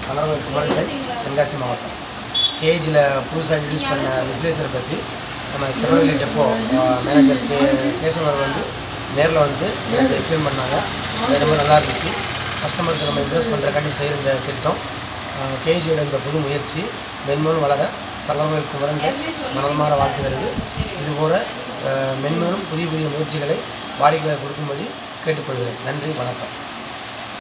Sankaravel Kumaran tiles Tenkasi மாவட்டம். கேஜியில் புதுசாக introduce பண்ண விசுவலைசரை பற்றி நம்ம திருநெல்வேலி டெப்போ மேனேஜர் கேசவன் வந்து நேரில் வந்து எனக்கு எக்ஸ்பிளைன் பண்ணாங்க. அது ரொம்ப நல்லா இருந்துச்சு. கஸ்டமருக்கு நம்ம இன்ட்ரெஸ்ட் பண்ணுறக்காண்டி செய்கிற இந்த திட்டம் கேஜியோட இந்த புது முயற்சி மென்மேலும் வளர சங்கரவேல் குமரன் டைல்ஸ் மனமாற வாழ்த்துகிறது. இதுபோல் மென்மேலும் புதிய புதிய முயற்சிகளை வாடிக்கையாளர் கொடுக்கும்படி கேட்டுக்கொள்கிறேன். நன்றி, வணக்கம்.